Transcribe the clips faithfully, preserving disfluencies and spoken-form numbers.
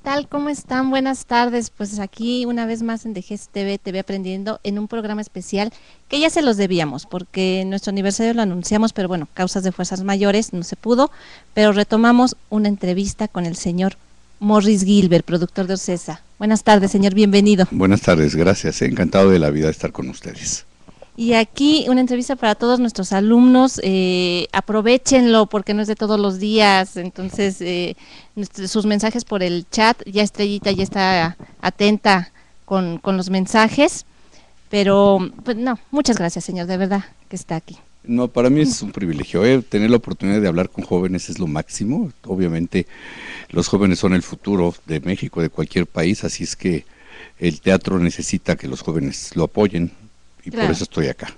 tal? ¿Cómo están? Buenas tardes. Pues aquí una vez más en D G S T V, T V Aprendiendo, en un programa especial que ya se los debíamos, porque nuestro aniversario lo anunciamos, pero bueno, causas de fuerzas mayores no se pudo, pero retomamos una entrevista con el señor Morris Gilbert, productor de Ocesa. Buenas tardes, señor, bienvenido. Buenas tardes, gracias, encantado de la vida de estar con ustedes. Y aquí una entrevista para todos nuestros alumnos, eh, aprovéchenlo porque no es de todos los días, entonces eh, sus mensajes por el chat, ya Estrellita ya está atenta con, con los mensajes, pero pues no, muchas gracias señor, de verdad que está aquí. No, para mí es un privilegio, ¿eh? Tener la oportunidad de hablar con jóvenes es lo máximo. Obviamente los jóvenes son el futuro de México, de cualquier país, así es que el teatro necesita que los jóvenes lo apoyen y claro, por eso estoy acá.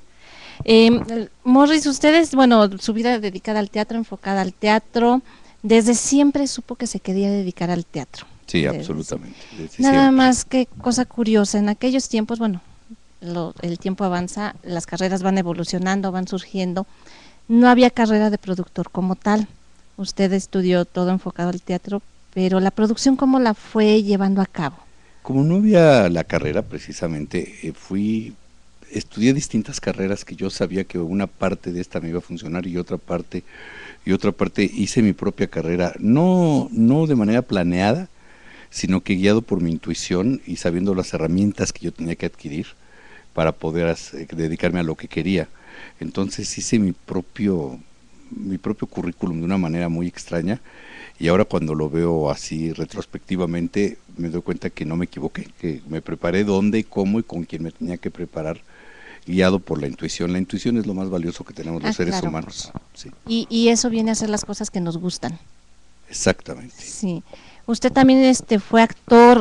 Eh, Morris, ustedes, bueno, su vida dedicada al teatro, enfocada al teatro, desde siempre supo que se quería dedicar al teatro. Sí, desde, absolutamente. Desde nada siempre. más que cosa curiosa, en aquellos tiempos, bueno, Lo, el tiempo avanza, las carreras van evolucionando, van surgiendo, no había carrera de productor como tal, usted estudió todo enfocado al teatro, pero la producción, ¿cómo la fue llevando a cabo? Como no había la carrera precisamente, eh, fui, estudié distintas carreras que yo sabía que una parte de esta me iba a funcionar y otra parte, y otra parte hice mi propia carrera, no, no de manera planeada, sino que guiado por mi intuición y sabiendo las herramientas que yo tenía que adquirir para poder hacer, dedicarme a lo que quería. Entonces hice mi propio, mi propio currículum de una manera muy extraña y ahora cuando lo veo así retrospectivamente me doy cuenta que no me equivoqué, que me preparé dónde, cómo y con quién me tenía que preparar, guiado por la intuición. La intuición es lo más valioso que tenemos los ah, seres claro. humanos. Sí. Y, y eso viene a ser las cosas que nos gustan. Exactamente. Sí. Usted también este fue actor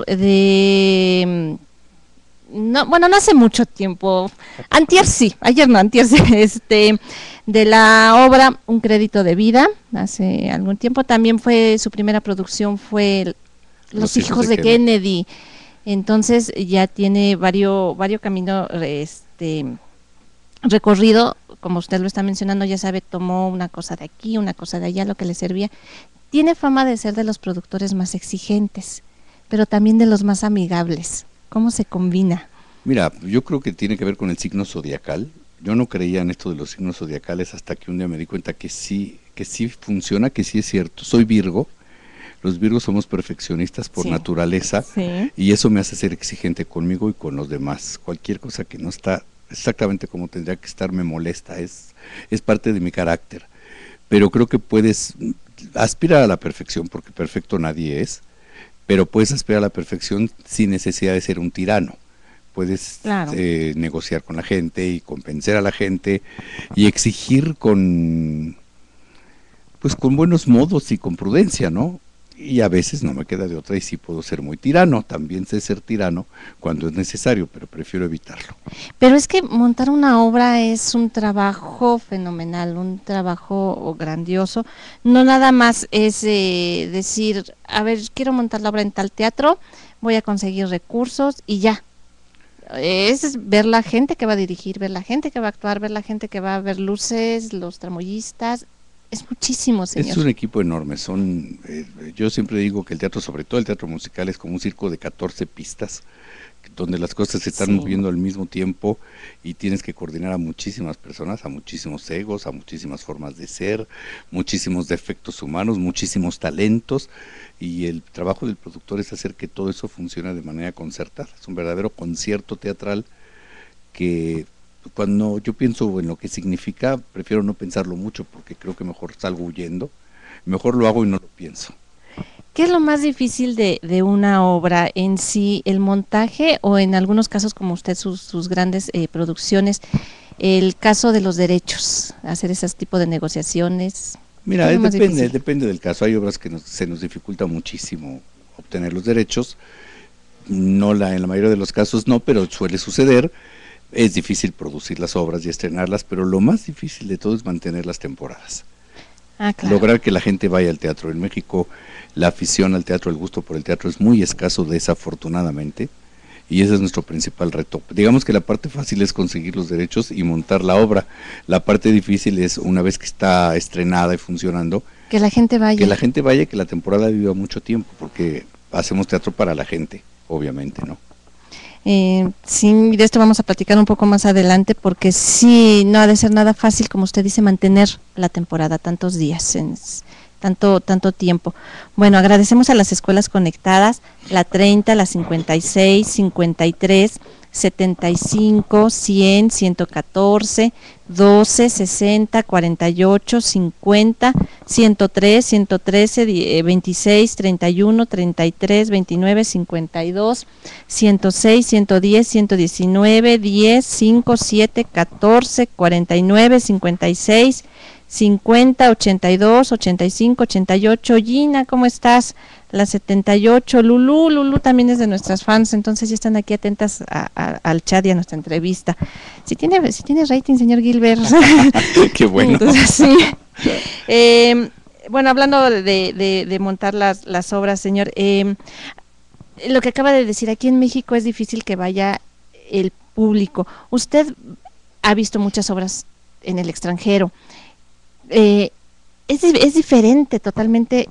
de... No, bueno, no hace mucho tiempo, antier sí, ayer no, antier sí, este, de la obra Un crédito de vida, hace algún tiempo, también fue, su primera producción fue Los, Los hijos, hijos de, de Kennedy. Kennedy, entonces ya tiene varios, varios caminos, este, recorrido, como usted lo está mencionando, ya sabe, tomó una cosa de aquí, una cosa de allá, lo que le servía. Tiene fama de ser de los productores más exigentes, pero también de los más amigables. ¿Cómo se combina? Mira, yo creo que tiene que ver con el signo zodiacal. Yo no creía en esto de los signos zodiacales hasta que un día me di cuenta que sí, que sí funciona, que sí es cierto. Soy Virgo, los Virgos somos perfeccionistas por sí, naturaleza sí. Y eso me hace ser exigente conmigo y con los demás. Cualquier cosa que no está exactamente como tendría que estar me molesta, es, es parte de mi carácter. Pero creo que puedes aspirar a la perfección, porque perfecto nadie es, pero puedes aspirar a la perfección sin necesidad de ser un tirano. Puedes claro. eh, negociar con la gente y convencer a la gente y exigir con, pues con buenos modos y con prudencia, ¿no? Y a veces no me queda de otra y sí puedo ser muy tirano, también sé ser tirano cuando es necesario, pero prefiero evitarlo. Pero es que montar una obra es un trabajo fenomenal, un trabajo grandioso, no nada más es eh, decir, a ver, quiero montar la obra en tal teatro, voy a conseguir recursos y ya. Es ver la gente que va a dirigir, ver la gente que va a actuar, ver la gente que va a ver luces, los tramoyistas. Es muchísimo, señor. Es un equipo enorme, son, eh, yo siempre digo que el teatro, sobre todo el teatro musical, es como un circo de catorce pistas, donde las cosas se están sí. moviendo al mismo tiempo y tienes que coordinar a muchísimas personas, a muchísimos egos, a muchísimas formas de ser, muchísimos defectos humanos, muchísimos talentos, y el trabajo del productor es hacer que todo eso funcione de manera concertada. Es un verdadero concierto teatral que cuando yo pienso en lo que significa, prefiero no pensarlo mucho porque creo que mejor salgo huyendo, mejor lo hago y no lo pienso. ¿Qué es lo más difícil de, de una obra en sí, el montaje o en algunos casos como usted sus, sus grandes eh, producciones, el caso de los derechos, hacer ese tipo de negociaciones? Mira, es depende, depende del caso, hay obras que nos, se nos dificulta muchísimo obtener los derechos, no la, en la mayoría de los casos no, pero suele suceder. Es difícil producir las obras y estrenarlas, pero lo más difícil de todo es mantener las temporadas. Ah, claro. Lograr que la gente vaya al teatro. En México la afición al teatro, el gusto por el teatro es muy escaso desafortunadamente, y ese es nuestro principal reto. Digamos que la parte fácil es conseguir los derechos y montar la obra. La parte difícil es, una vez que está estrenada y funcionando, que la gente vaya. Que la gente vaya y que la temporada viva mucho tiempo, porque hacemos teatro para la gente, obviamente, ¿no? Eh, sí, de esto vamos a platicar un poco más adelante, porque sí, no ha de ser nada fácil, como usted dice, mantener la temporada tantos días, en, tanto, tanto tiempo. Bueno, agradecemos a las escuelas conectadas, la treinta, la cincuenta y seis, cincuenta y tres, setenta y cinco, cien, ciento catorce, doce, sesenta, cuarenta y ocho, cincuenta, ciento tres, ciento trece, veintiséis, treinta y uno, treinta y tres, veintinueve, cincuenta y dos, ciento seis, ciento diez, ciento diecinueve, diez, cinco, siete, catorce, cuarenta y nueve, cincuenta y seis, cincuenta, ochenta y dos, ochenta y cinco, ochenta y ocho. Gina, ¿cómo estás? La setenta y ocho, Lulú, Lulú también es de nuestras fans, entonces ya están aquí atentas a, a, al chat y a nuestra entrevista. Si tiene, si tiene rating, señor Gilbert. Qué bueno. Entonces, sí. Eh, bueno, hablando de, de, de montar las, las obras, señor, eh, lo que acaba de decir, aquí en México es difícil que vaya el público. Usted ha visto muchas obras en el extranjero. Eh, es, es diferente totalmente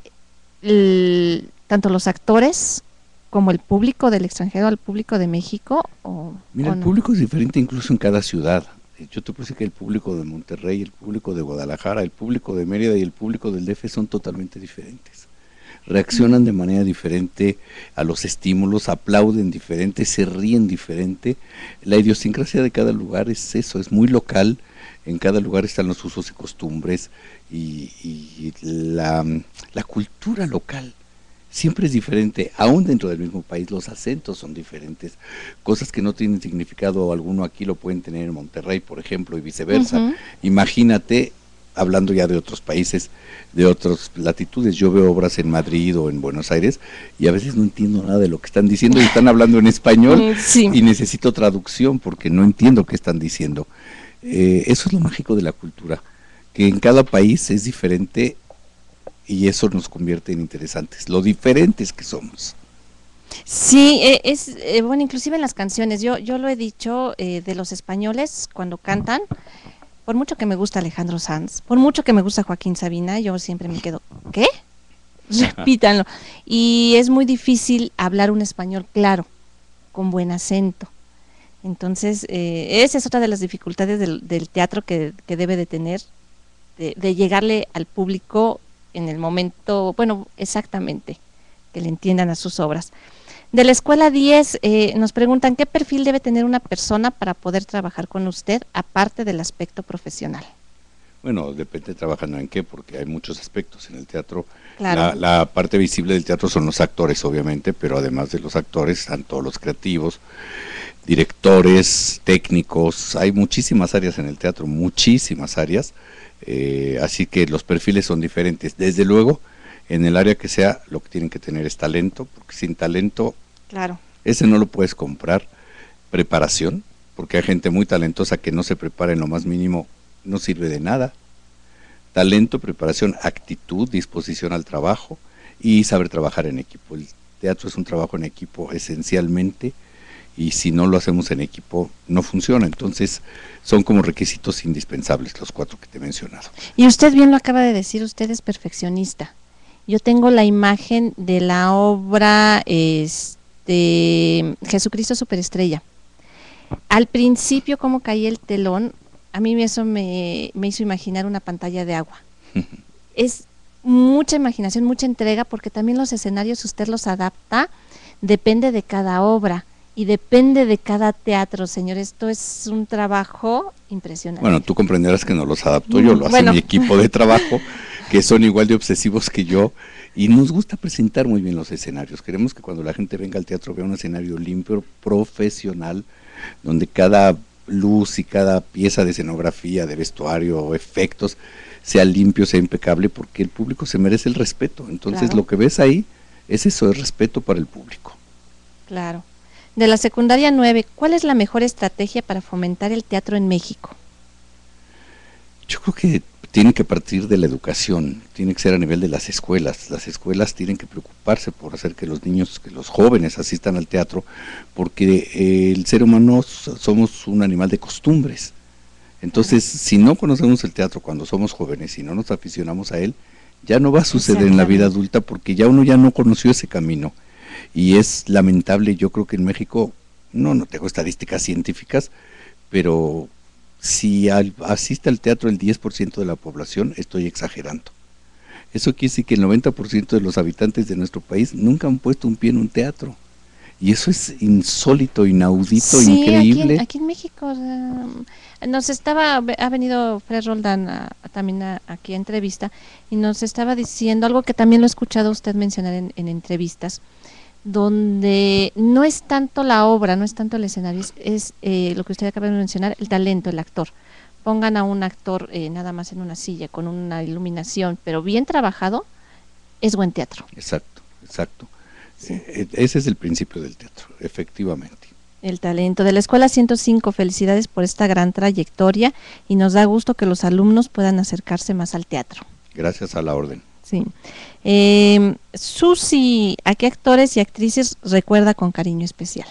el, tanto los actores como el público del extranjero al público de México. O, Mira, o el no. público es diferente incluso en cada ciudad. Yo te puedo decir que el público de Monterrey, el público de Guadalajara, el público de Mérida y el público del D F son totalmente diferentes. Reaccionan de manera diferente a los estímulos, aplauden diferente, se ríen diferente. La idiosincrasia de cada lugar es eso, es muy local. En cada lugar están los usos y costumbres y, y la, la cultura local siempre es diferente, aún dentro del mismo país los acentos son diferentes, cosas que no tienen significado alguno aquí lo pueden tener en Monterrey, por ejemplo, y viceversa. Uh-huh. Imagínate, hablando ya de otros países, de otras latitudes, yo veo obras en Madrid o en Buenos Aires y a veces no entiendo nada de lo que están diciendo y están hablando en español sí. y necesito traducción porque no entiendo qué están diciendo. Eh, eso es lo mágico de la cultura, que en cada país es diferente y eso nos convierte en interesantes, lo diferentes que somos. Sí, eh, es eh, bueno, inclusive en las canciones, yo yo lo he dicho eh, de los españoles cuando cantan, por mucho que me gusta Alejandro Sanz, por mucho que me gusta Joaquín Sabina, yo siempre me quedo, ¿qué? Repítanlo. Y es muy difícil hablar un español claro, con buen acento. Entonces, eh, esa es otra de las dificultades del, del teatro que, que debe de tener, de, de llegarle al público en el momento, bueno, exactamente, que le entiendan a sus obras. De la Escuela diez, eh, nos preguntan, ¿qué perfil debe tener una persona para poder trabajar con usted, aparte del aspecto profesional? Bueno, depende trabajando en qué, porque hay muchos aspectos en el teatro. Claro. La, la parte visible del teatro son los actores, obviamente, pero además de los actores, están todos los creativos, directores, técnicos, hay muchísimas áreas en el teatro, muchísimas áreas, eh, así que los perfiles son diferentes. Desde luego, en el área que sea, lo que tienen que tener es talento, porque sin talento, claro, ese no lo puedes comprar. Preparación, porque hay gente muy talentosa que no se prepara en lo más mínimo, no sirve de nada. Talento, preparación, actitud, disposición al trabajo y saber trabajar en equipo. El teatro es un trabajo en equipo esencialmente, y si no lo hacemos en equipo no funciona, entonces son como requisitos indispensables los cuatro que te he mencionado. Y usted bien lo acaba de decir, usted es perfeccionista. Yo tengo la imagen de la obra este, Jesucristo Superestrella. Al principio, como caía el telón, a mí eso me, me hizo imaginar una pantalla de agua. Es mucha imaginación, mucha entrega, porque también los escenarios usted los adapta, depende de cada obra. Y depende de cada teatro, señor. Esto es un trabajo impresionante. Bueno, tú comprenderás que no los adapto yo, lo hace bueno. mi equipo de trabajo, que son igual de obsesivos que yo, y nos gusta presentar muy bien los escenarios. Queremos que cuando la gente venga al teatro vea un escenario limpio, profesional, donde cada luz y cada pieza de escenografía, de vestuario o efectos sea limpio, sea impecable, porque el público se merece el respeto. Entonces, claro, lo que ves ahí es eso, es respeto para el público. Claro. De la secundaria nueve, ¿cuál es la mejor estrategia para fomentar el teatro en México? Yo creo que tiene que partir de la educación, tiene que ser a nivel de las escuelas. Las escuelas tienen que preocuparse por hacer que los niños, que los jóvenes asistan al teatro, porque eh, el ser humano somos un animal de costumbres. Entonces, si no conocemos el teatro cuando somos jóvenes y no nos aficionamos a él, ya no va a suceder en la vida adulta, porque ya uno ya no conoció ese camino. y es lamentable. Yo creo que en México, no, no tengo estadísticas científicas, pero si al, asiste al teatro el diez por ciento de la población, estoy exagerando. Eso quiere decir que el noventa por ciento de los habitantes de nuestro país nunca han puesto un pie en un teatro. Y eso es insólito, inaudito, sí, increíble. Aquí en, aquí en México um, nos estaba, ha venido Fred Roldán a, a, también a, aquí a entrevista y nos estaba diciendo algo que también lo he escuchado usted mencionar en, en entrevistas, donde no es tanto la obra, no es tanto el escenario, es, es eh, lo que usted acaba de mencionar, el talento, el actor. Pongan a un actor eh, nada más en una silla, con una iluminación, pero bien trabajado, es buen teatro. Exacto, exacto. Sí. Eh, ese es el principio del teatro, efectivamente. El talento de la Escuela ciento cinco, felicidades por esta gran trayectoria y nos da gusto que los alumnos puedan acercarse más al teatro. Gracias a la orden. Sí. Eh, Susi, ¿a qué actores y actrices recuerda con cariño especial?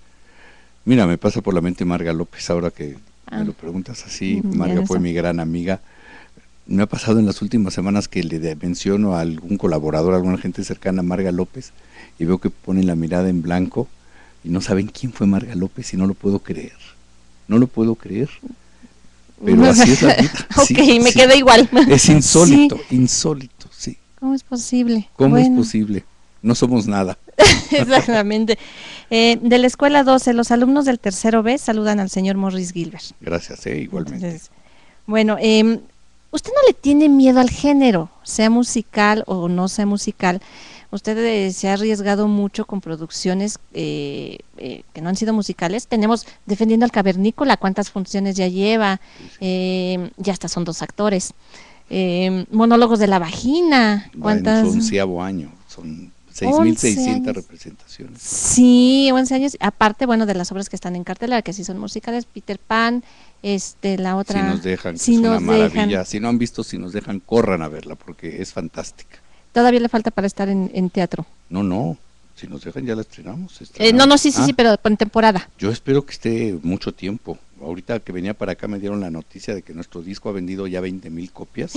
Mira, me pasa por la mente Marga López, ahora que ah. me lo preguntas así. Marga fue mi gran amiga. Me ha pasado en las últimas semanas que le menciono a algún colaborador, a alguna gente cercana a Marga López, y veo que ponen la mirada en blanco y no saben quién fue Marga López y no lo puedo creer. No lo puedo creer. Pero así es la vida. Ok, sí, me sí. queda igual. Es insólito, sí. insólito, sí. ¿Cómo es posible? ¿Cómo bueno. es posible? No somos nada. Exactamente. Eh, de la Escuela doce, los alumnos del tercero B saludan al señor Morris Gilbert. Gracias, eh, igualmente. Entonces, bueno, eh, ¿usted no le tiene miedo al género, sea musical o no sea musical? Usted eh, se ha arriesgado mucho con producciones eh, eh, que no han sido musicales. Tenemos Defendiendo al Cavernícola, ¿cuántas funciones ya lleva? Eh, ya hasta son dos actores. Eh, Monólogos de la Vagina, ¿cuántas? En su onceavo año, son seis mil seiscientas representaciones. Sí, once años, aparte, bueno, de las obras que están en cartelera, que sí son musicales, Peter Pan, este, la otra... Si nos dejan, si es nos una maravilla. Dejan. Si no han visto, si nos dejan, corran a verla, porque es fantástica. Todavía le falta para estar en, en teatro. No, no, si nos dejan ya la estrenamos. Eh, no, no, sí, sí, ah, sí, pero en temporada. Yo espero que esté mucho tiempo. Ahorita que venía para acá me dieron la noticia de que nuestro disco ha vendido ya veinte mil copias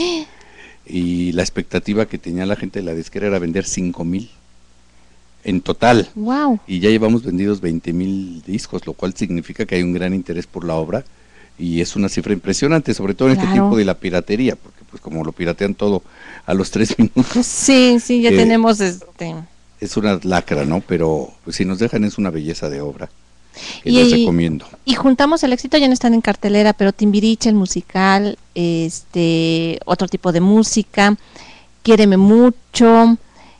y la expectativa que tenía la gente de la disquera era vender cinco mil en total. Wow. Y ya llevamos vendidos veinte mil discos, lo cual significa que hay un gran interés por la obra y es una cifra impresionante, sobre todo en claro. este tiempo de la piratería, porque pues como lo piratean todo a los tres minutos. Sí, sí, ya eh, tenemos este... Es una lacra, ¿no? Pero pues, si nos dejan es una belleza de obra. Que y, les recomiendo. Y juntamos el éxito, ya no están en cartelera, pero Timbiriche, el musical, este, otro tipo de música, Quiéreme Mucho,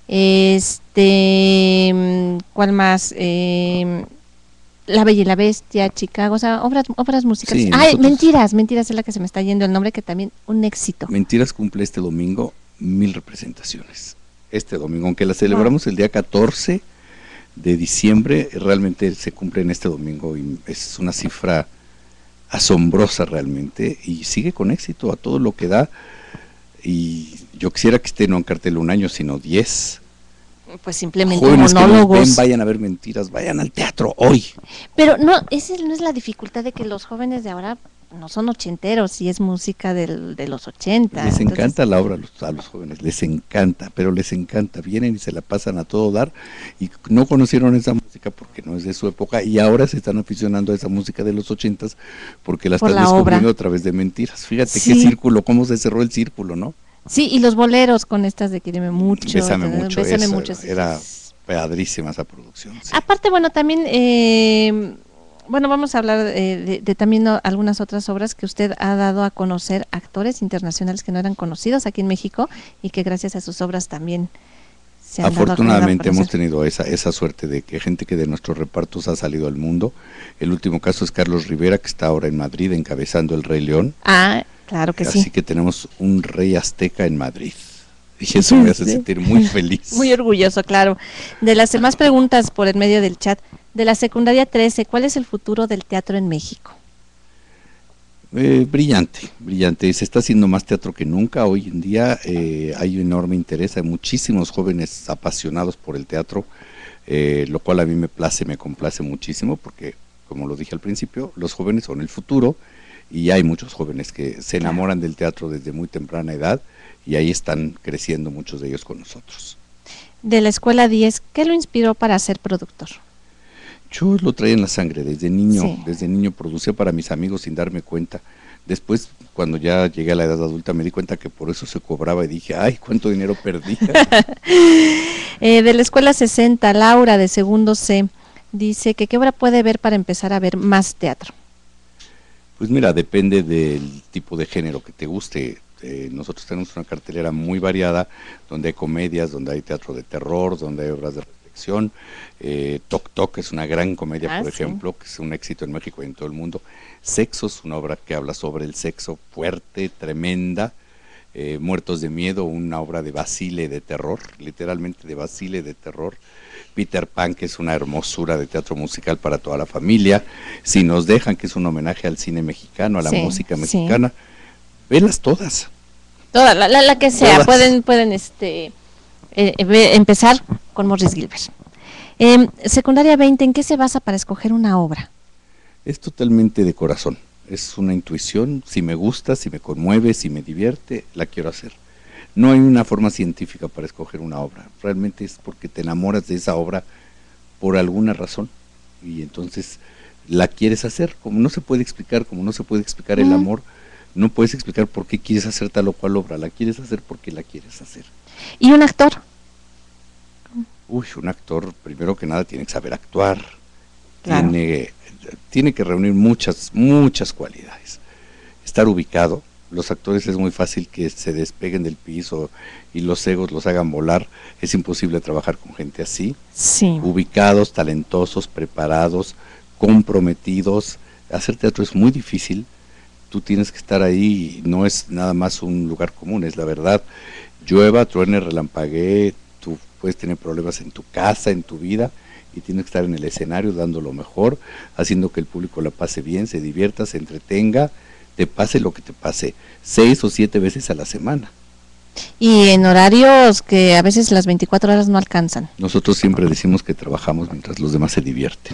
este, ¿cuál más? Eh, La Bella y la Bestia, Chicago, o sea, obras, obras musicales. Sí, Ay, Mentiras, Mentiras es la que se me está yendo el nombre, que también un éxito. Mentiras cumple este domingo mil representaciones. Este domingo, aunque la celebramos wow. el día catorce de diciembre, realmente se cumple en este domingo y es una cifra asombrosa realmente y sigue con éxito a todo lo que da y yo quisiera que esté no en cartel un año sino diez. Pues simplemente jóvenes monólogos. Que nos ven, vayan a ver Mentiras, vayan al teatro hoy. Pero no, esa no es la dificultad de que los jóvenes de ahora no son ochenteros y es música del, de los ochenta. Les entonces... encanta la obra a los, a los jóvenes, les encanta, pero les encanta, vienen y se la pasan a todo dar y no conocieron esa música porque no es de su época y ahora se están aficionando a esa música de los ochentas porque la Por están la descubriendo obra. a través de Mentiras. Fíjate Sí. qué círculo, cómo se cerró el círculo, ¿no? Sí, y los boleros con estas de Quíreme Mucho. Bésame mucho, Bésame esa, mucho. Era padrísima esa producción. Sí. Aparte, bueno, también... Eh, Bueno, vamos a hablar eh, de, de también no, algunas otras obras que usted ha dado a conocer, actores internacionales que no eran conocidos aquí en México y que gracias a sus obras también se han Afortunadamente dado a hemos tenido esa, esa suerte de que gente que de nuestros repartos ha salido al mundo. El último caso es Carlos Rivera, que está ahora en Madrid encabezando El Rey León. Ah, claro que Así sí. Así que tenemos un rey azteca en Madrid. Y eso me hace sí. sentir muy feliz. Muy orgulloso, claro. De las demás preguntas por el medio del chat, de la secundaria trece, ¿cuál es el futuro del teatro en México? Eh, brillante, brillante. Se está haciendo más teatro que nunca. Hoy en día eh, hay enorme interés, hay muchísimos jóvenes apasionados por el teatro, eh, lo cual a mí me place, me complace muchísimo, porque, como lo dije al principio, los jóvenes son el futuro y hay muchos jóvenes que se enamoran del teatro desde muy temprana edad y ahí están creciendo muchos de ellos con nosotros. de la Escuela diez, ¿qué lo inspiró para ser productor? Yo lo traía en la sangre, desde niño, Sí. desde niño producía para mis amigos sin darme cuenta. Después, cuando ya llegué a la edad adulta, me di cuenta que por eso se cobraba y dije, ay, cuánto dinero perdí. eh, de la Escuela sesenta, Laura, de segundo C, dice que qué obra puede ver para empezar a ver más teatro. Pues mira, depende del tipo de género que te guste. Eh, nosotros tenemos una cartelera muy variada, donde hay comedias, donde hay teatro de terror, donde hay obras de reflexión. Eh, Toc Toc es una gran comedia, Ah, por sí. ejemplo, que es un éxito en México y en todo el mundo. Sexo es una obra que habla sobre el sexo, fuerte, tremenda. Eh, Muertos de Miedo, una obra de Basile de terror, literalmente de Basile de terror. Peter Pan, que es una hermosura de teatro musical para toda la familia. Si nos dejan, que es un homenaje al cine mexicano, a la Sí, música sí. mexicana. Velas todas. Toda, la, la, la que sea, Todas. pueden, pueden este, eh, eh, empezar con Morris Gilbert. Eh, secundaria veinte, ¿en qué se basa para escoger una obra? Es totalmente de corazón. Es una intuición. Si me gusta, si me conmueve, si me divierte, la quiero hacer. No hay una forma científica para escoger una obra. Realmente es porque te enamoras de esa obra por alguna razón. Y entonces la quieres hacer. Como no se puede explicar, como no se puede explicar el Mm. amor, no puedes explicar por qué quieres hacer tal o cual obra. La quieres hacer porque la quieres hacer. ¿Y un actor? Uy, un actor, primero que nada, tiene que saber actuar. Claro. Tiene, tiene que reunir muchas, muchas cualidades. Estar ubicado. Los actores es muy fácil que se despeguen del piso y los egos los hagan volar. Es imposible trabajar con gente así. Sí. Ubicados, talentosos, preparados, comprometidos. Hacer teatro es muy difícil. Tú tienes que estar ahí, no es nada más un lugar común, es la verdad. Llueva, truene, relampaguee, tú puedes tener problemas en tu casa, en tu vida, y tienes que estar en el escenario dando lo mejor, haciendo que el público la pase bien, se divierta, se entretenga, te pase lo que te pase, seis o siete veces a la semana. Y en horarios que a veces las veinticuatro horas no alcanzan. Nosotros siempre decimos que trabajamos mientras los demás se divierten.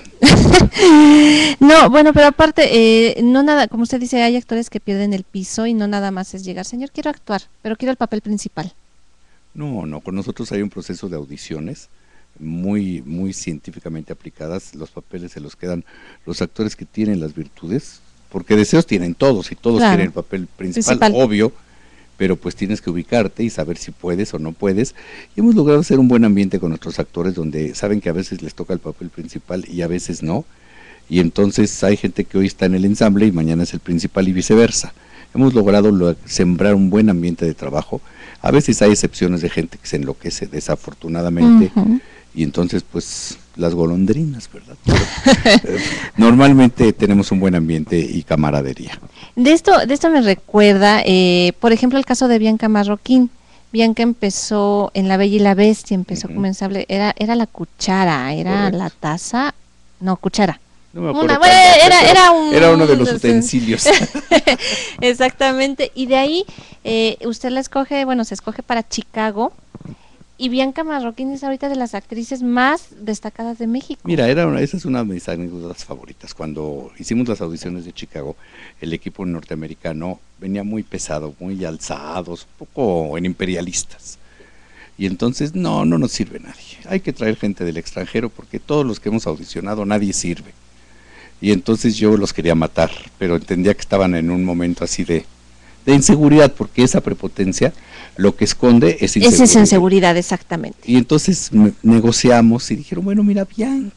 No, bueno, pero aparte, eh, no nada, como usted dice, hay actores que pierden el piso y no nada más es llegar, señor, quiero actuar, pero quiero el papel principal. No, no, con nosotros hay un proceso de audiciones muy, muy científicamente aplicadas. Los papeles se los quedan los actores que tienen las virtudes, porque deseos tienen todos y todos Claro. quieren el papel principal, Principal. obvio, pero pues tienes que ubicarte y saber si puedes o no puedes. Y hemos logrado hacer un buen ambiente con nuestros actores donde saben que a veces les toca el papel principal y a veces no. Y entonces hay gente que hoy está en el ensamble y mañana es el principal y viceversa. Hemos logrado lo, sembrar un buen ambiente de trabajo. A veces hay excepciones de gente que se enloquece desafortunadamente. Ujú. Y entonces pues las golondrinas, ¿verdad? Pero, eh, normalmente tenemos un buen ambiente y camaradería. De esto, de esto me recuerda, eh, por ejemplo, el caso de Bianca Marroquín. Bianca empezó en La Bella y la Bestia, empezó Ujú. como ensable, era, era la cuchara, era Correcto. la taza, no, cuchara. No me Una, acuerdo bueno, cuál era, pero era un, era uno de los utensilios. Exactamente, y de ahí eh, usted la escoge, bueno, se escoge para Chicago, y Bianca Marroquín es ahorita de las actrices más destacadas de México. Mira, era una, esa es una de mis anécdotas favoritas. Cuando hicimos las audiciones de Chicago, el equipo norteamericano venía muy pesado, muy alzados, un poco en imperialistas. Y entonces, no, no nos sirve nadie. Hay que traer gente del extranjero porque todos los que hemos audicionado, nadie sirve. Y entonces yo los quería matar, pero entendía que estaban en un momento así de, de inseguridad, porque esa prepotencia lo que esconde es inseguridad. Esa es inseguridad, exactamente. Y entonces me- negociamos y dijeron, bueno, mira, Bianca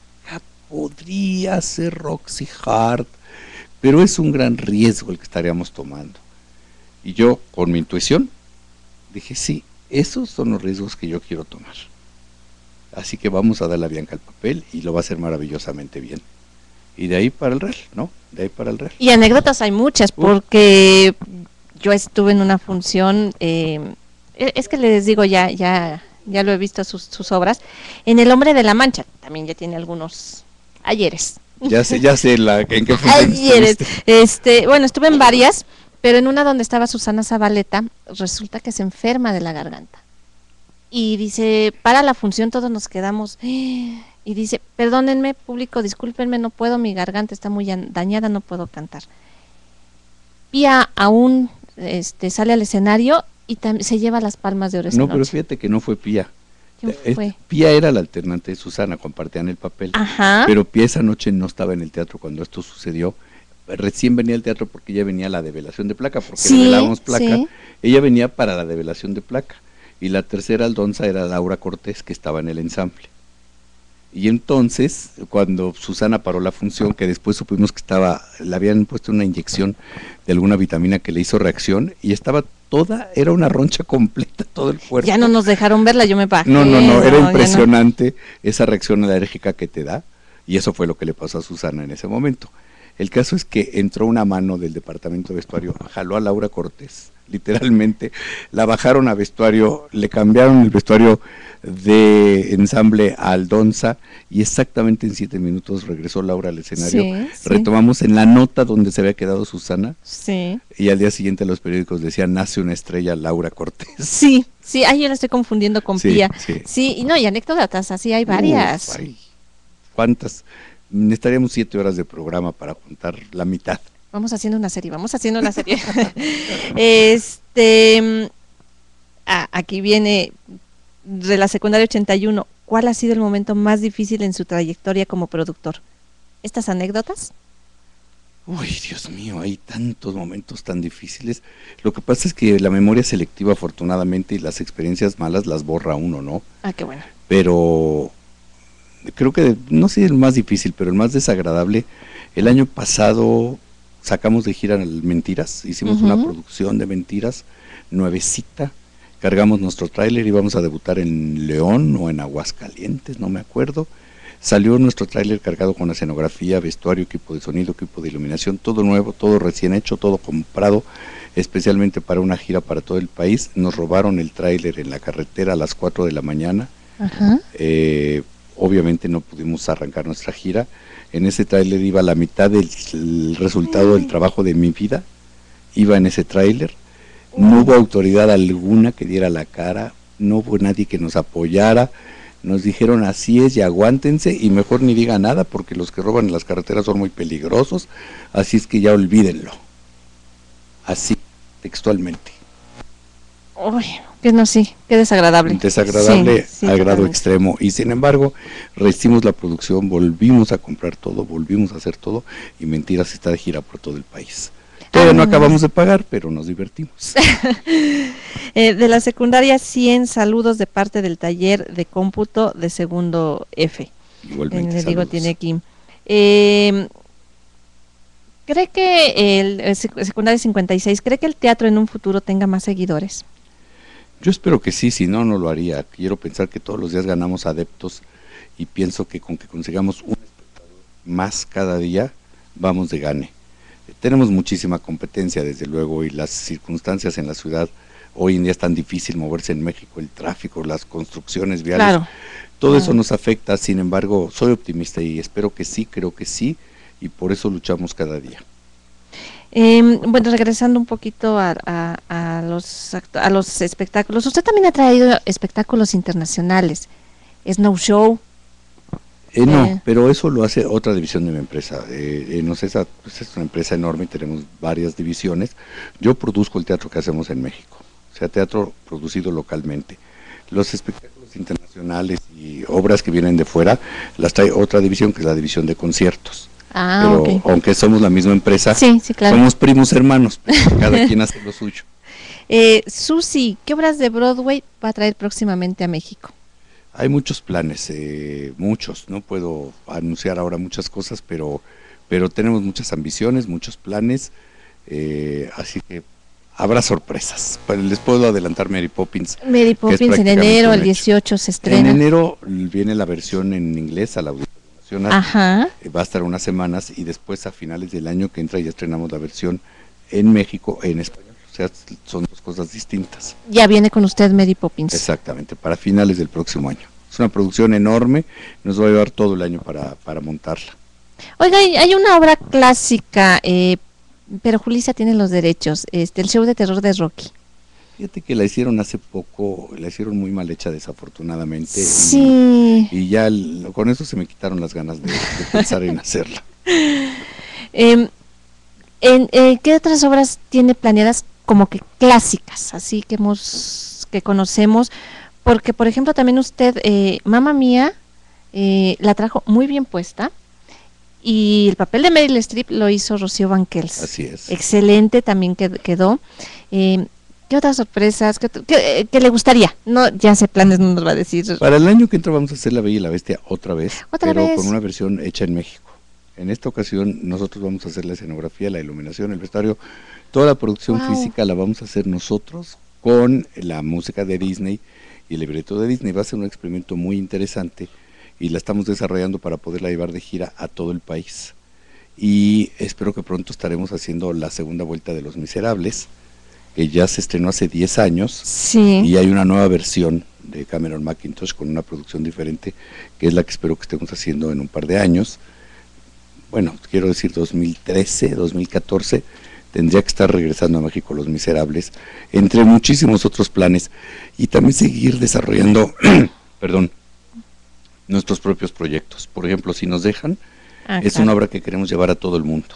podría ser Roxy Hart, pero es un gran riesgo el que estaríamos tomando. Y yo, con mi intuición, dije, sí, esos son los riesgos que yo quiero tomar. Así que vamos a darle a Bianca el papel y lo va a hacer maravillosamente bien. Y de ahí para el real, ¿no? De ahí para el real. Y anécdotas hay muchas, Uh. porque yo estuve en una función, eh, e- es que les digo, ya ya ya lo he visto sus, sus obras, en El Hombre de la Mancha, también ya tiene algunos ayeres. Ya sé, ya sé la, en qué función Ayeres. estuviste. Este, bueno, estuve en varias, pero en una donde estaba Susana Zabaleta, resulta que se enferma de la garganta. Y dice, para la función todos nos quedamos, "Eh", y dice, perdónenme, público, discúlpenme, no puedo, mi garganta está muy an- dañada, no puedo cantar. Pía aún este, sale al escenario y tam- se lleva las palmas de oro esa No, pero noche. fíjate que no fue Pía. ¿Quién fue? Pía era la alternante de Susana, compartían el papel. Ajá. Pero Pía esa noche no estaba en el teatro cuando esto sucedió. Recién venía al teatro porque ella venía a la develación de placa, porque sí, develábamos placa. Sí. Ella venía para la develación de placa. Y la tercera aldonza era Laura Cortés, que estaba en el ensamble. Y entonces, cuando Susana paró la función, que después supimos que estaba, le habían puesto una inyección de alguna vitamina que le hizo reacción, y estaba toda, era una roncha completa, todo el cuerpo. Ya no nos dejaron verla, yo me bajé. No, no, no, era no, impresionante no. esa reacción alérgica que te da, y eso fue lo que le pasó a Susana en ese momento. El caso es que entró una mano del departamento de vestuario, jaló a Laura Cortés, literalmente, la bajaron a vestuario, le cambiaron el vestuario de ensamble a aldonza y exactamente en siete minutos regresó Laura al escenario. Sí, sí. Retomamos en la nota donde se había quedado Susana. Sí. Y al día siguiente los periódicos decían, nace una estrella Laura Cortés. Sí, sí, ahí yo la estoy confundiendo con sí, Pía. Sí. sí, y no, y anécdotas, así hay varias. Uf, ay, ¿cuántas? Necesitaríamos siete horas de programa para contar la mitad. Vamos haciendo una serie, vamos haciendo una serie. este, ah, aquí viene de la secundaria ochenta y uno. ¿Cuál ha sido el momento más difícil en su trayectoria como productor? ¿Estas anécdotas? Uy, Dios mío, hay tantos momentos tan difíciles. Lo que pasa es que la memoria selectiva, afortunadamente, y las experiencias malas las borra uno, ¿no? Ah, qué bueno. Pero creo que, no sé el más difícil, pero el más desagradable, el año pasado sacamos de gira Mentiras, hicimos uh-huh. una producción de Mentiras, nuevecita, cargamos nuestro tráiler, íbamos a debutar en León o en Aguascalientes, no me acuerdo. Salió nuestro tráiler cargado con escenografía, vestuario, equipo de sonido, equipo de iluminación, todo nuevo, todo recién hecho, todo comprado, especialmente para una gira para todo el país. Nos robaron el tráiler en la carretera a las cuatro de la mañana. Uh-huh. Eh, obviamente no pudimos arrancar nuestra gira. En ese tráiler iba la mitad del el resultado del trabajo de mi vida, iba en ese tráiler. No hubo autoridad alguna que diera la cara, no hubo nadie que nos apoyara. Nos dijeron así es y aguántense y mejor ni diga nada porque los que roban en las carreteras son muy peligrosos, así es que ya olvídenlo. Así, textualmente. Uy, que no, sí, qué desagradable. Desagradable sí, sí, al grado totalmente. extremo. Y sin embargo, resistimos la producción, volvimos a comprar todo, volvimos a hacer todo y Mentiras está de gira por todo el país. Todavía ah, no acabamos de pagar, pero nos divertimos. eh, de la secundaria cien, saludos de parte del taller de cómputo de segundo F. Igualmente, eh, Le digo, saludos. tiene aquí. Eh, ¿Cree que el, el secundaria cincuenta y seis, cree que el teatro en un futuro tenga más seguidores? Yo espero que sí, si no, no lo haría. Quiero pensar que todos los días ganamos adeptos y pienso que con que consigamos un espectador más cada día, vamos de gane. Tenemos muchísima competencia, desde luego, y las circunstancias en la ciudad, hoy en día es tan difícil moverse en México, el tráfico, las construcciones viales, claro, todo claro. eso nos afecta. Sin embargo, soy optimista y espero que sí, creo que sí, y por eso luchamos cada día. Eh, bueno, regresando un poquito a, a, a, los, a los espectáculos, usted también ha traído espectáculos internacionales, Snow Show. Eh, no, eh. pero eso lo hace otra división de mi empresa. Eh, eh, no sé, esa, pues es una empresa enorme, tenemos varias divisiones. Yo produzco el teatro que hacemos en México, o sea, teatro producido localmente. Los espectáculos internacionales y obras que vienen de fuera las trae otra división, que es la división de conciertos. Ah, pero okay. aunque somos la misma empresa, sí, sí, claro. somos primos hermanos, cada quien hace lo suyo. Eh, Susi, ¿qué obras de Broadway va a traer próximamente a México? Hay muchos planes, eh, muchos, no puedo anunciar ahora muchas cosas, pero, pero tenemos muchas ambiciones, muchos planes, eh, así que habrá sorpresas. Les puedo adelantar Mary Poppins. Mary Poppins en enero, el dieciocho se estrena. En enero viene la versión en inglés a la Auditorio Nacional. Ajá. Eh, va a estar unas semanas y después a finales del año que entra ya estrenamos la versión en México en español. O sea, son dos cosas distintas. Ya viene con usted Mary Poppins. Exactamente, para finales del próximo año. Es una producción enorme, nos va a llevar todo el año para, para montarla. Oiga, hay una obra clásica, eh, pero Julissa tiene los derechos, este, el show de terror de Rocky. Fíjate que la hicieron hace poco, la hicieron muy mal hecha desafortunadamente. Sí. Y, y ya el, con eso se me quitaron las ganas de, de pensar en hacerla. Eh, en, eh, ¿Qué otras obras tiene planeadas como que clásicas, así que hemos que conocemos? porque por ejemplo también usted, eh, Mamma Mía, eh, la trajo muy bien puesta, y el papel de Meryl Streep lo hizo Rocío Banquels. Así es. Excelente también quedó. Eh, ¿Qué otras sorpresas? ¿Qué, qué, qué le gustaría? No, ya sé planes, no nos va a decir. Para el año que entra vamos a hacer La Bella y la Bestia otra vez, ¿Otra pero vez? con una versión hecha en México. En esta ocasión nosotros vamos a hacer la escenografía, la iluminación, el vestuario, toda la producción Wow. física la vamos a hacer nosotros con la música de Disney y el libreto de Disney. Va a ser un experimento muy interesante y la estamos desarrollando para poderla llevar de gira a todo el país. Y espero que pronto estaremos haciendo la segunda vuelta de Los Miserables, que ya se estrenó hace diez años, sí. y hay una nueva versión de Cameron Mackintosh con una producción diferente, que es la que espero que estemos haciendo en un par de años. Bueno, quiero decir dos mil trece, dos mil catorce, tendría que estar regresando a México Los Miserables, entre muchísimos otros planes, y también seguir desarrollando, perdón, nuestros propios proyectos. Por ejemplo, Si nos dejan, ah, es claro. una obra que queremos llevar a todo el mundo.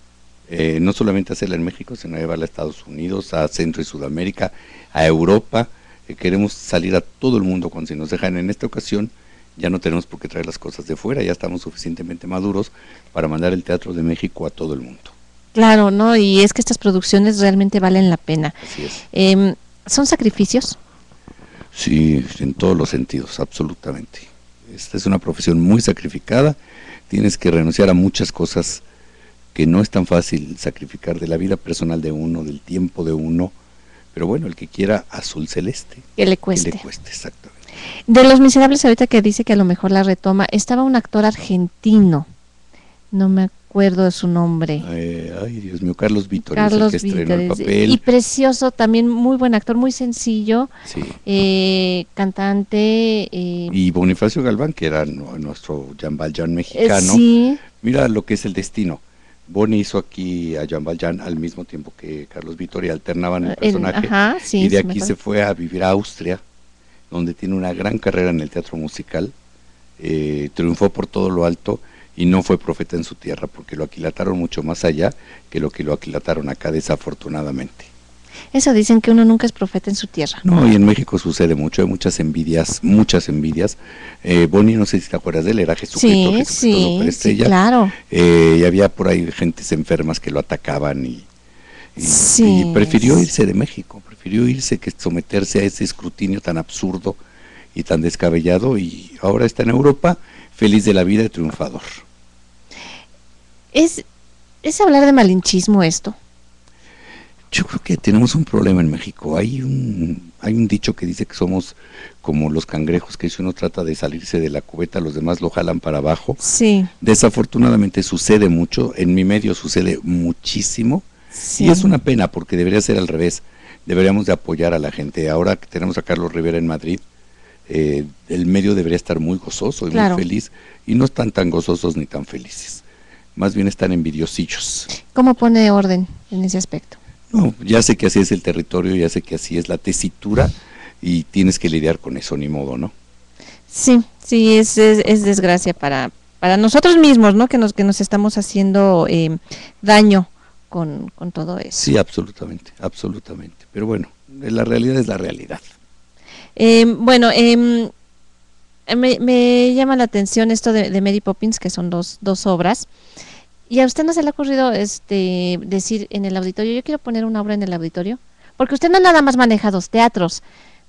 Eh, no solamente hacerla en México, sino llevarla a Estados Unidos, a Centro y Sudamérica, a Europa. Eh, queremos salir a todo el mundo con Si nos dejan. En esta ocasión ya no tenemos por qué traer las cosas de fuera, ya estamos suficientemente maduros para mandar el Teatro de México a todo el mundo. Claro, ¿no? Y es que estas producciones realmente valen la pena. Así es. Eh, ¿Son sacrificios? Sí, en todos los sentidos, absolutamente. Esta es una profesión muy sacrificada, tienes que renunciar a muchas cosas que no es tan fácil sacrificar, de la vida personal de uno, del tiempo de uno, pero bueno, el que quiera azul celeste, que le cueste. Que le cueste, exactamente. De Los Miserables, ahorita que dice que a lo mejor la retoma, estaba un actor argentino, no me acuerdo de su nombre. Eh, ay, Dios mío, Carlos Vítor, Carlos es el que Vítor, estrenó el papel. Y precioso, también muy buen actor, muy sencillo, sí. eh, cantante. Eh, y Bonifacio Galván, que era nuestro Jean Valjean mexicano. Eh, sí. Mira lo que es el destino. Boni hizo aquí a Jean Valjean al mismo tiempo que Carlos Vítor y alternaban el personaje. En, ajá, sí, y de sí aquí se fue a vivir a Austria, donde tiene una gran carrera en el teatro musical. Eh, triunfó por todo lo alto y no fue profeta en su tierra, porque lo aquilataron mucho más allá que lo que lo aquilataron acá, desafortunadamente. Eso dicen, que uno nunca es profeta en su tierra. No, y en México sucede mucho, hay muchas envidias, muchas envidias. Eh, Boni, no sé si te acuerdas de él, era Jesucristo, sí, Jesucristo sí, superestrella. Sí, claro. Eh, y había por ahí gentes enfermas que lo atacaban y, y, sí, y prefirió irse de México, prefirió irse que someterse a ese escrutinio tan absurdo y tan descabellado, y ahora está en Europa, feliz de la vida y triunfador. ¿Es, es hablar de malinchismo esto? Yo creo que tenemos un problema en México. Hay un hay un dicho que dice que somos como los cangrejos, que si uno trata de salirse de la cubeta, los demás lo jalan para abajo. Sí. Desafortunadamente sucede mucho, en mi medio sucede muchísimo, sí. Y es una pena, porque debería ser al revés. Deberíamos de apoyar a la gente. Ahora que tenemos a Carlos Rivera en Madrid, eh, el medio debería estar muy gozoso y claro. muy feliz, y no están tan gozosos ni tan felices. Más bien están envidiosillos. ¿Cómo pone orden en ese aspecto? No, ya sé que así es el territorio, ya sé que así es la tesitura y tienes que lidiar con eso, ni modo, ¿no? Sí, sí, es, es, es desgracia para, para nosotros mismos, ¿no? Que nos, que nos estamos haciendo eh, daño con, con todo eso. Sí, absolutamente, absolutamente. Pero bueno, la realidad es la realidad. Eh, bueno, eh, me, me llama la atención esto de, de Mary Poppins, que son dos, dos obras. ¿Y a usted no se le ha ocurrido este decir en el auditorio, yo quiero poner una obra en el auditorio? Porque usted no nada más maneja dos teatros,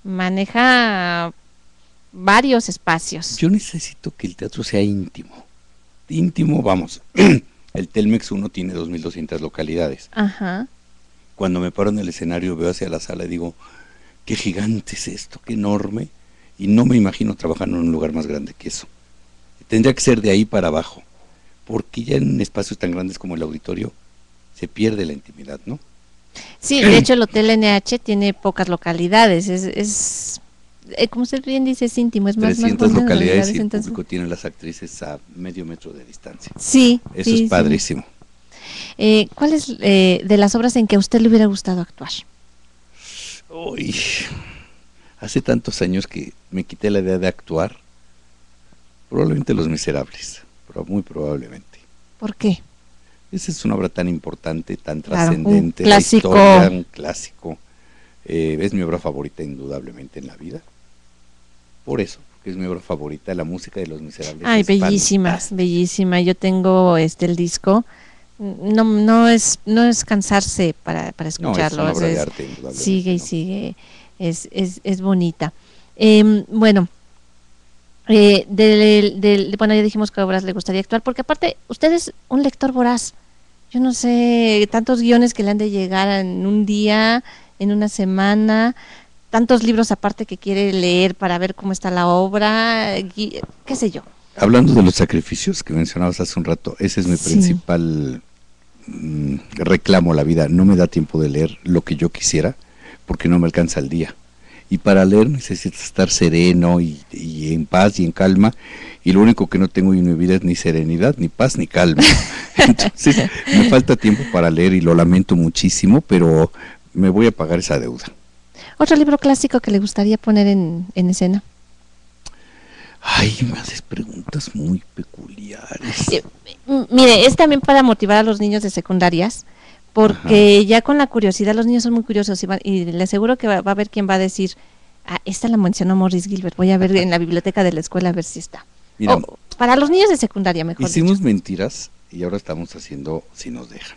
maneja varios espacios. Yo necesito que el teatro sea íntimo. Íntimo, vamos. El Telmex uno tiene dos mil doscientas localidades. Ajá. Cuando me paro en el escenario, veo hacia la sala y digo, qué gigante es esto, qué enorme. Y no me imagino trabajando en un lugar más grande que eso. Tendría que ser de ahí para abajo, porque ya en espacios tan grandes como el auditorio se pierde la intimidad, ¿no? Sí, de hecho el Hotel N H tiene pocas localidades, es, es eh, como usted bien dice, es íntimo, es más trescientas más localidades y el entonces... público tiene las actrices a medio metro de distancia. Sí. Eso sí, es padrísimo. Sí. Eh, ¿Cuál es eh, de las obras en que a usted le hubiera gustado actuar? Uy, hace tantos años que me quité la idea de actuar, probablemente Los Miserables. Pero muy probablemente. ¿Por qué? Esa es una obra tan importante, tan claro, trascendente, un clásico. La historia, un clásico. Eh, es mi obra favorita indudablemente en la vida. por eso, porque es mi obra favorita, la música de Los Miserables. Ay, es bellísima, fantástica. bellísima. Yo tengo este el disco. No, no es, no es cansarse para, para No, es escucharlo. una Es, obra de es- arte, sigue indudablemente, y ¿no? sigue. Es, es, es bonita. Em, bueno, eh, del, del- bueno, ya dijimos que obras le gustaría actuar, porque aparte, usted es un lector voraz. Yo no sé, tantos guiones que le han de llegar en un día, en una semana, tantos libros aparte que quiere leer para ver cómo está la obra, gui- qué sé yo. Hablando de los sacrificios que mencionabas hace un rato, ese es mi Sí. principal mm, reclamo a la vida. No me da tiempo de leer lo que yo quisiera porque no me alcanza el día. Y para leer necesitas estar sereno y, y en paz y en calma. Y lo único que no tengo en mi vida es ni serenidad, ni paz, ni calma. Entonces me falta tiempo para leer y lo lamento muchísimo, pero me voy a pagar esa deuda. Otro libro clásico que le gustaría poner en, en escena. Ay, me haces preguntas muy peculiares. Eh, m- mire, es también para motivar a los niños de secundarias, porque Ajá. ya con la curiosidad, los niños son muy curiosos y, va- y le aseguro que va, va a haber quien va a decir, ah, esta la mencionó Morris Gilbert, voy a ver en la biblioteca de la escuela a ver si está. Mira, O, para los niños de secundaria, mejor hicimos dicho. mentiras y ahora estamos haciendo Si nos dejan.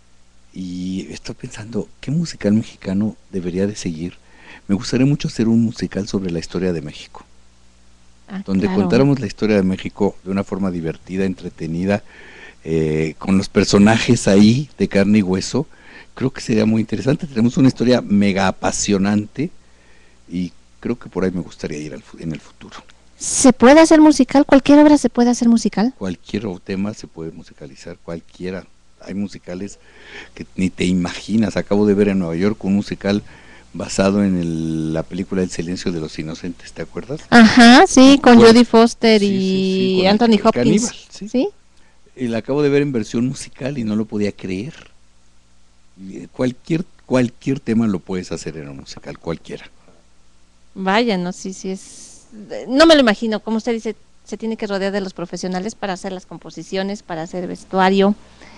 Y estoy pensando, ¿qué musical mexicano debería de seguir? Me gustaría mucho hacer un musical sobre la historia de México, Ah, donde claro. contáramos la historia de México de una forma divertida, entretenida, eh, con los personajes ahí de carne y hueso. Creo que sería muy interesante. Tenemos una historia mega apasionante y creo que por ahí me gustaría ir al fu- en el futuro. ¿Se puede hacer musical? ¿Cualquier obra se puede hacer musical? Cualquier o- tema se puede musicalizar, cualquiera. Hay musicales que ni te imaginas. Acabo de ver en Nueva York un musical basado en el- la película El silencio de los inocentes, ¿te acuerdas? Ajá, sí, con Bueno, Jodie Foster sí, sí, sí, y con el- Anthony el Hopkins. caníbal, sí. ¿Sí? Y la acabo de ver en versión musical y no lo podía creer. Y, eh, Cualquier, cualquier tema lo puedes hacer en un musical, cualquiera. Vaya, no, sí, sí es. No me lo imagino, como usted dice, se tiene que rodear de los profesionales para hacer las composiciones, para hacer vestuario.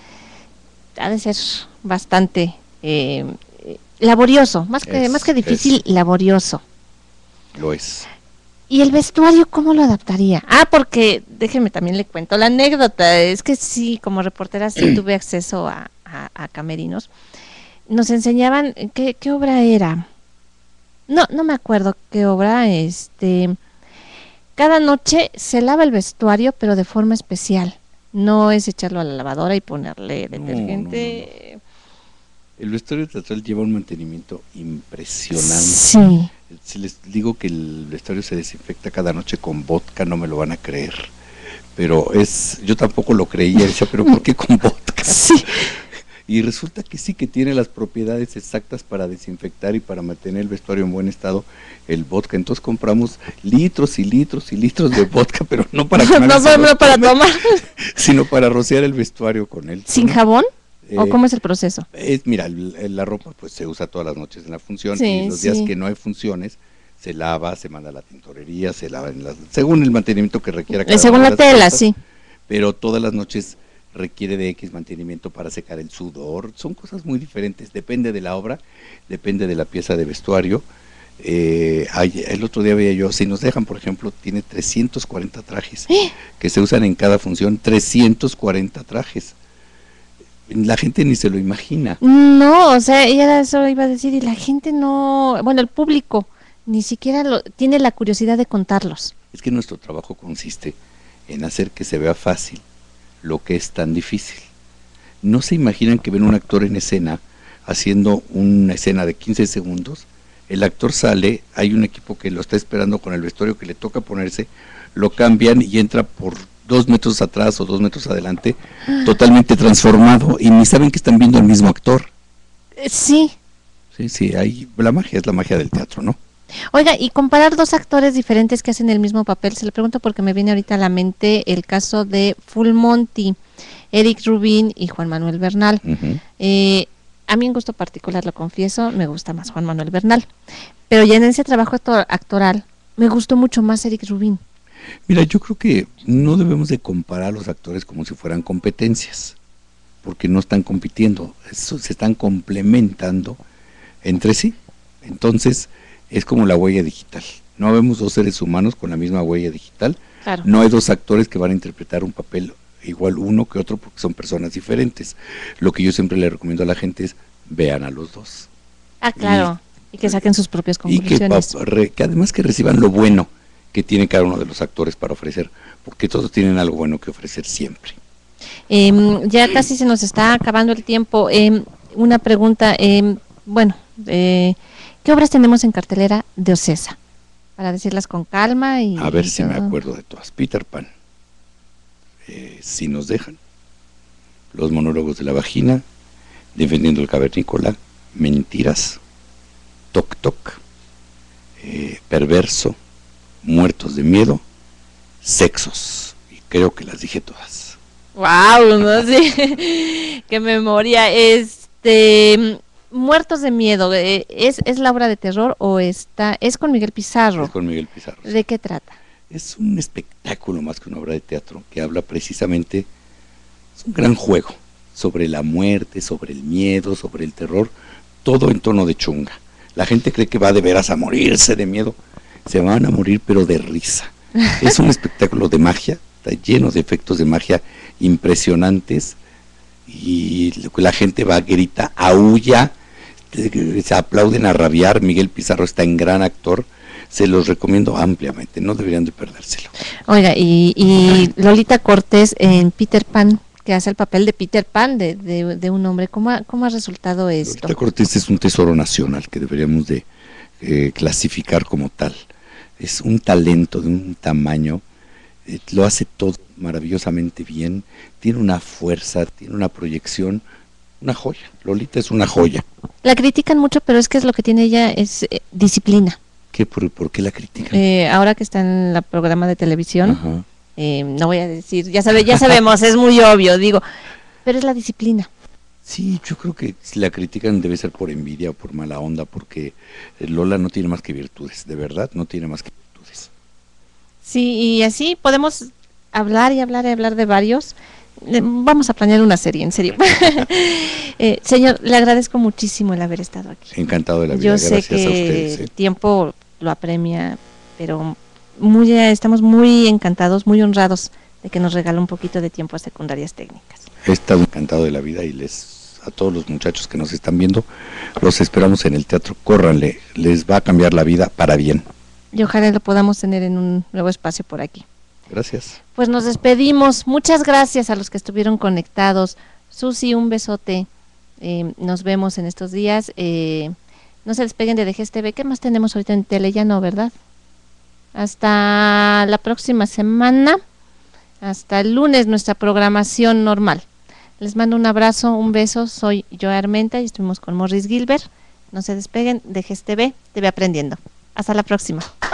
Ha de ser bastante eh, eh, laborioso, más que, Es, más que difícil, es. laborioso. Lo es. ¿Y el vestuario cómo lo adaptaría? Ah, porque déjeme también le cuento la anécdota. Es que sí, como reportera sí tuve acceso a, a, a camerinos. Nos enseñaban, ¿qué, qué obra era? No, no me acuerdo qué obra, este, cada noche se lava el vestuario, pero de forma especial. No es echarlo a la lavadora y ponerle No, no, no, detergente. El vestuario teatral lleva un mantenimiento impresionante. Sí. Si les digo que el vestuario se desinfecta cada noche con vodka, no me lo van a creer. Pero es, yo tampoco lo creía, decía, pero ¿por qué con vodka? Sí. Y resulta que sí que tiene las propiedades exactas para desinfectar y para mantener el vestuario en buen estado, el vodka. Entonces compramos litros y litros y litros de vodka, pero no para que No, nadie se no, los no para tome, tomar. sino para rociar el vestuario con él. ¿Sin jabón? Eh, ¿O cómo es el proceso? Es, mira, el- el- la ropa pues se usa todas las noches en la función Sí, y los días sí. que no hay funciones se lava, se manda a la tintorería, se lava en las, según el mantenimiento que requiera cada Eh, Según una de la las tela, piezas, sí. pero todas las noches requiere de X mantenimiento para secar el sudor. Son cosas muy diferentes, depende de la obra, depende de la pieza de vestuario. Eh, hay- el otro día veía yo, si nos dejan, por ejemplo, tiene trescientos cuarenta trajes que se usan en cada función, trescientos cuarenta trajes. La gente ni se lo imagina. No, o sea, ella eso iba a decir, y la gente no, bueno, el público ni siquiera lo, tiene la curiosidad de contarlos. Es que nuestro trabajo consiste en hacer que se vea fácil lo que es tan difícil. No se imaginan que ven un actor en escena haciendo una escena de quince segundos, el actor sale, hay un equipo que lo está esperando con el vestuario que le toca ponerse, lo cambian y entra por dos metros atrás o dos metros adelante, totalmente transformado y ni saben que están viendo al mismo actor. Eh, Sí. Sí, sí, hay, la magia es la magia del teatro, ¿no? Oiga, y comparar dos actores diferentes que hacen el mismo papel, se lo pregunto porque me viene ahorita a la mente el caso de Full Monty, Eric Rubin y Juan Manuel Bernal. Uh-huh. Eh, a mí en gusto particular, lo confieso, me gusta más Juan Manuel Bernal. Pero ya en ese trabajo actor- actoral, me gustó mucho más Eric Rubin. Mira, yo creo que no debemos de comparar a los actores como si fueran competencias, porque no están compitiendo, eso, se están complementando entre sí. Entonces, es como la huella digital. No habemos dos seres humanos con la misma huella digital. Claro. No hay dos actores que van a interpretar un papel igual uno que otro porque son personas diferentes. Lo que yo siempre le recomiendo a la gente es vean a los dos. Ah, claro. Y, y que saquen sus propias conclusiones. Y que, re, que además que reciban lo bueno que tiene cada uno de los actores para ofrecer, porque todos tienen algo bueno que ofrecer siempre. Eh, ya casi se nos está acabando el tiempo. Eh, una pregunta, eh, bueno, eh, ¿qué obras tenemos en cartelera de Ocesa? Para decirlas con calma y... A ver y si todo. me acuerdo de todas. Peter Pan, eh, Si nos dejan, Los monólogos de la vagina, Defendiendo el cavernícola, Mentiras, Toc Toc, eh, Perverso, Muertos de miedo, Sexos. Y creo que las dije todas. Wow, no sé, qué memoria. Este, Muertos de miedo, eh, ¿es, es la obra de terror o está, es con Miguel Pizarro? Es con Miguel Pizarro. Sí. ¿De qué trata? Es un espectáculo más que una obra de teatro que habla precisamente, es un gran juego sobre la muerte, sobre el miedo, sobre el terror, todo en tono de chunga. La gente cree que va de veras a morirse de miedo, se van a morir pero de risa. Es un espectáculo de magia, está lleno de efectos de magia impresionantes y la gente va, grita, aúlla, se aplauden a rabiar. Miguel Pizarro está en gran actor, se los recomiendo ampliamente, no deberían de perdérselo. Oiga, y, y Lolita Cortés en Peter Pan, que hace el papel de Peter Pan, de, de, de un hombre, ¿cómo ha, cómo ha resultado esto? Lolita Cortés es un tesoro nacional que deberíamos de eh, clasificar como tal. Es un talento de un tamaño, eh, lo hace todo maravillosamente bien, tiene una fuerza, tiene una proyección, una joya. Lolita es una joya. La critican mucho, pero es que es lo que tiene ella, es eh, disciplina. ¿Qué, por, ¿Por qué la critican? Eh, ahora que está en el programa de televisión, eh, no voy a decir, ya sabe, ya sabemos, es muy obvio, digo, pero es la disciplina. Sí, yo creo que si la critican debe ser por envidia o por mala onda, porque Lola no tiene más que virtudes, de verdad, no tiene más que virtudes. Sí, y así podemos hablar y hablar y hablar de varios. Eh, vamos a planear una serie, en serio. eh, señor, le agradezco muchísimo el haber estado aquí. Encantado de la vida, Yo gracias sé que a ustedes. el tiempo lo apremia, pero muy, estamos muy encantados, muy honrados de que nos regale un poquito de tiempo a Secundarias Técnicas. He estado encantado de la vida y les a todos los muchachos que nos están viendo, los esperamos en el teatro, córranle, les va a cambiar la vida para bien. Y ojalá lo podamos tener en un nuevo espacio por aquí. Gracias. Pues nos despedimos, muchas gracias a los que estuvieron conectados. Susi, un besote, eh, nos vemos en estos días, eh, no se despeguen de D G S T V, ¿qué más tenemos ahorita en tele? Ya no, ¿verdad? Hasta la próxima semana, hasta el lunes nuestra programación normal. Les mando un abrazo, un beso, soy Joe Armenta y estuvimos con Morris Gilbert. No se despeguen, de G S T V, T V Aprendiendo. Hasta la próxima.